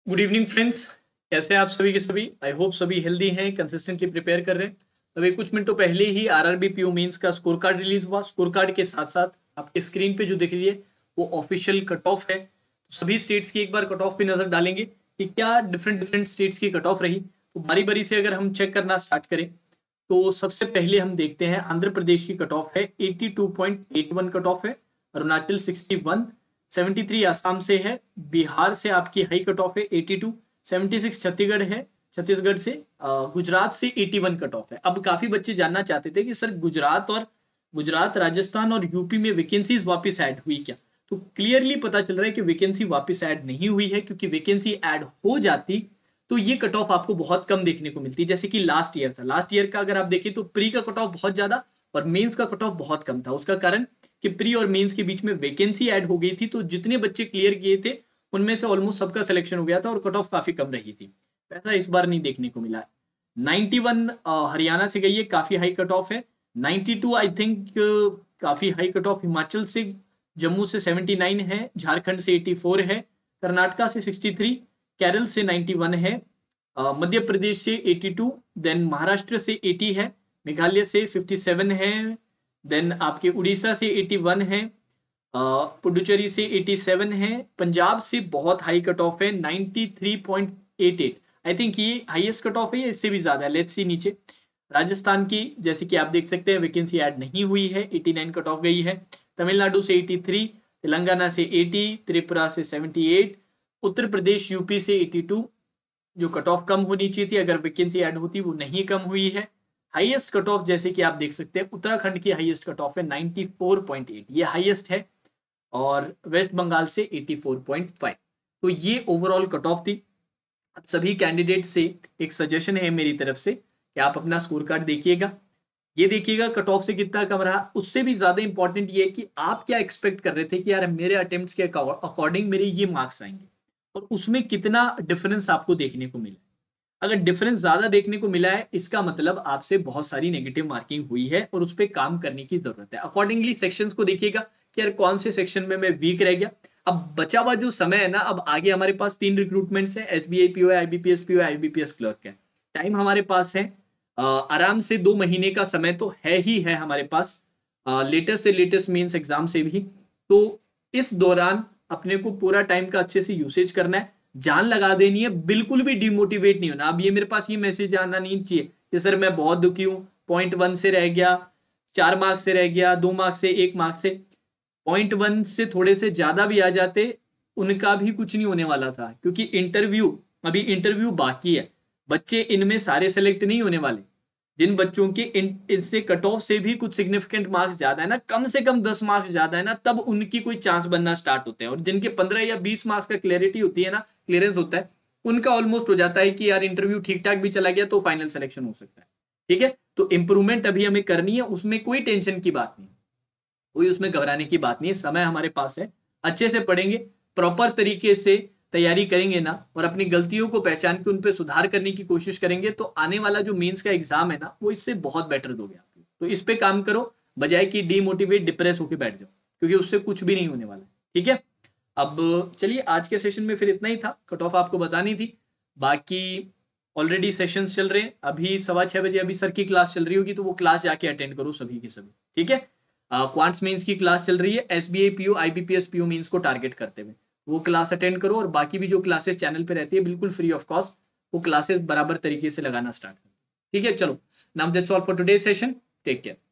Good evening friends. कैसे हैं आप सभी के सभी? आई होप सभी हेल्दी हैं, कंसिस्टेंटली प्रिपेयर कर रहे हैं। अभी कुछ मिनटों पहले ही आरआरबी पीओ मेंस का स्कोर कार्ड रिलीज हुआ। स्कोर कार्ड के साथ साथ आपके स्क्रीन पे जो दिख रही है वो ऑफिशियल कट ऑफ है। तो सभी स्टेट्स की एक बार कट ऑफ पे नजर डालेंगे कि क्या डिफरेंट डिफरेंट स्टेट्स की कट ऑफ रही। तो बारी बारी से अगर हम चेक करना स्टार्ट करें तो सबसे पहले हम देखते हैं आंध्र प्रदेश की कट ऑफ है 82.81 कट ऑफ है। अरुणाचल 61, 73 आसाम से है। बिहार से आपकी हाई कट ऑफ है 82, 76 छत्तीसगढ़ है। छत्तीसगढ़ से गुजरात से 81 कट ऑफ है। अब काफी बच्चे जानना चाहते थे कि सर गुजरात राजस्थान और यूपी में वैकेंसीज वापस ऐड हुई क्या? तो क्लियरली पता चल रहा है कि वैकेंसी वापस ऐड नहीं हुई है, क्योंकि वैकेंसी ऐड हो जाती तो ये कट ऑफ आपको बहुत कम देखने को मिलती है। जैसे कि लास्ट ईयर था, लास्ट ईयर का अगर आप देखें तो प्री का कट ऑफ बहुत ज्यादा और मेंस का कट ऑफ बहुत कम था। उसका कारण कि प्री और मेंस के बीच में वैकेंसी ऐड हो गई थी, तो जितने बच्चे क्लियर किए थे उनमें से ऑलमोस्ट सबका सिलेक्शन हो गया था और कट ऑफ काफी कम रही थी। ऐसा इस बार नहीं देखने को मिला है। 91 हरियाणा से गई है, काफी हाई कट ऑफ है। 92 आई थिंक काफी हाई कट ऑफ हिमाचल से। जम्मू से 79 है, झारखंड से 84 है, कर्नाटका से 63, केरल से 91 है, मध्य प्रदेश से 82, देन महाराष्ट्र से 80 है, मेघालय से 57 है, देन आपके उड़ीसा से 81 है, पुडुचेरी से 87 है, पंजाब से बहुत हाई कट ऑफ है 93.88। आई थिंक ये हाईएस्ट कट ऑफ है या इससे भी ज्यादा है, लेट्स सी नीचे। राजस्थान की जैसे कि आप देख सकते हैं वैकेंसी ऐड नहीं हुई है, 89 कट ऑफ गई है। तमिलनाडु से 83, तेलंगाना से 80, त्रिपुरा से 78, उत्तर प्रदेश यूपी से 82। जो कट ऑफ कम होनी चाहिए थी अगर वैकेंसी ऐड होती वो नहीं कम हुई है। हाईएस्ट कट ऑफ जैसे कि आप देख सकते हैं उत्तराखंड की हाईएस्ट कट ऑफ है 94.8, ये हाईएस्ट है। और वेस्ट बंगाल से 84.5। तो ये ओवरऑल कट ऑफ थी। अब सभी कैंडिडेट से एक सजेशन है मेरी तरफ से कि आप अपना स्कोर कार्ड देखिएगा, ये देखिएगा कट ऑफ से कितना कम रहा। उससे भी ज्यादा इंपॉर्टेंट ये है कि आप क्या एक्सपेक्ट कर रहे थे कि यार मेरे अटेम्प्ट्स के अकॉर्डिंग मेरे ये मार्क्स आएंगे, और उसमें कितना डिफरेंस आपको देखने को मिला। अगर डिफरेंस ज्यादा देखने को मिला है इसका मतलब आपसे बहुत सारी नेगेटिव मार्किंग हुई है और उस पर काम करने की जरूरत है। अकॉर्डिंगली सेक्शंस को देखिएगा कि यार कौन से सेक्शन में मैं वीक रह गया। अब बचा हुआ जो समय है ना, अब आगे हमारे पास 3 रिक्रूटमेंट्स है, SBI PO, IBPS PO, IBPS clerk है। टाइम हमारे पास है आराम से 2 महीने का समय तो है ही है हमारे पास, लेटेस्ट से लेटेस्ट मेंस एग्जाम से भी। तो इस दौरान अपने को पूरा टाइम का अच्छे से यूसेज करना है, जान लगा देनी है, बिल्कुल भी डिमोटिवेट नहीं होना। अब ये मेरे पास ये मैसेज आना नहीं चाहिए कि सर मैं बहुत दुखी हूं, 0.1 से रह गया, 4 मार्क्स से रह गया, 2 मार्क्स से, 1 मार्क्स से। 0.1 से थोड़े से ज्यादा भी आ जाते उनका भी कुछ नहीं होने वाला था, क्योंकि अभी इंटरव्यू बाकी है। बच्चे इनमें सारे सेलेक्ट नहीं होने वाले। जिन बच्चों के इससे कट ऑफ से भी कुछ सिग्निफिकेंट मार्क्स ज्यादा है ना, कम से कम 10 मार्क्स ज्यादा है ना, तब उनकी कोई चांस बनना स्टार्ट होते हैं। और जिनके 15 या 20 मार्क्स का क्लियरिटी होती है ना, क्लियरेंस होता है, उनका ऑलमोस्ट हो जाता है कि यार इंटरव्यू ठीक ठाक भी चला गया तो फाइनल सिलेक्शन हो सकता है। ठीक है, तो इंप्रूवमेंट अभी हमें करनी है, उसमें कोई टेंशन की बात नहीं, कोई उसमें घबराने की बात नहीं है। समय हमारे पास है, अच्छे से पढ़ेंगे, प्रॉपर तरीके से तैयारी करेंगे ना, और अपनी गलतियों को पहचान के उन पर सुधार करने की कोशिश करेंगे, तो आने वाला जो मेंस का एग्जाम है ना वो इससे बहुत बेटर दोगे आप। तो इस पे काम करो, बजाय कि डीमोटिवेट डिप्रेस होकर बैठ जाओ, क्योंकि उससे कुछ भी नहीं होने वाला। ठीक है, अब चलिए आज के सेशन में फिर इतना ही था, कट ऑफ आपको बतानी थी। बाकी ऑलरेडी सेशंस चल रहे हैं, अभी 6:15 बजे अभी सर की क्लास चल रही होगी, तो वो क्लास जाके अटेंड करो सभी के सभी। ठीक है, क्वांट्स मेंस की क्लास चल रही है, SBI PO, IBPS PO mains को टारगेट करते हुए, वो क्लास अटेंड करो। और बाकी भी जो क्लासेस चैनल पे रहती है बिल्कुल फ्री ऑफ कॉस्ट, वो क्लासेस बराबर तरीके से लगाना स्टार्ट करो। ठीक है, चलो, now that's all for today session, take care.